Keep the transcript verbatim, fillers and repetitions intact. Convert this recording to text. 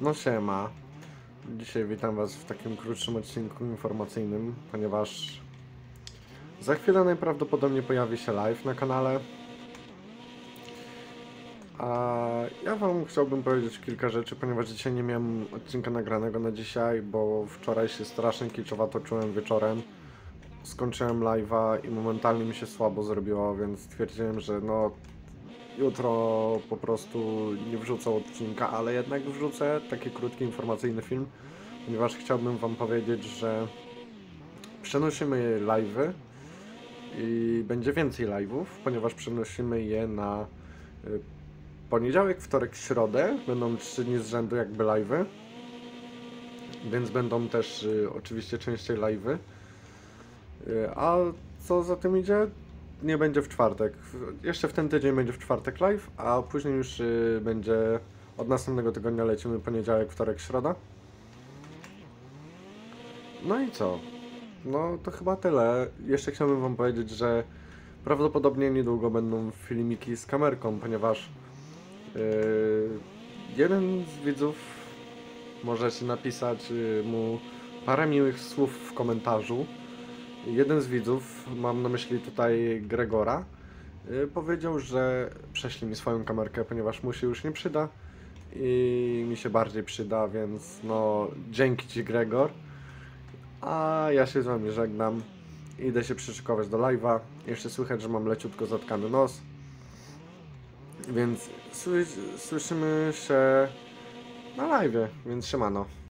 No siema. Dzisiaj witam was w takim krótszym odcinku informacyjnym, ponieważ za chwilę najprawdopodobniej pojawi się live na kanale. A ja wam chciałbym powiedzieć kilka rzeczy, ponieważ dzisiaj nie miałem odcinka nagranego na dzisiaj, bo wczoraj się strasznie kiczowato czułem wieczorem. Skończyłem live'a i momentalnie mi się słabo zrobiło, więc stwierdziłem, że no jutro po prostu nie wrzucę odcinka, ale jednak wrzucę taki krótki informacyjny film, ponieważ chciałbym wam powiedzieć, że przenosimy live'y i będzie więcej live'ów, ponieważ przenosimy je na y, poniedziałek, wtorek, środę. Będą trzy dni z rzędu jakby live'y, więc będą też y, oczywiście częściej live'y. Y, a co za tym idzie? Nie będzie w czwartek. Jeszcze w ten tydzień będzie w czwartek live, a później już y, będzie od następnego tygodnia lecimy poniedziałek, wtorek, środa. No i co? No to chyba tyle. Jeszcze chciałbym wam powiedzieć, że prawdopodobnie niedługo będą filmiki z kamerką, ponieważ yy, jeden z widzów, możecie napisać yy, mu parę miłych słów w komentarzu. Jeden z widzów, mam na myśli tutaj Gregora, yy, powiedział, że prześlij mi swoją kamerkę, ponieważ mu się już nie przyda i mi się bardziej przyda, więc no dzięki ci, Gregor. A ja się z wami żegnam. Idę się przyszykować do live'a. Jeszcze słychać, że mam leciutko zatkany nos. Więc sły słyszymy się na live'ie, więc siemano.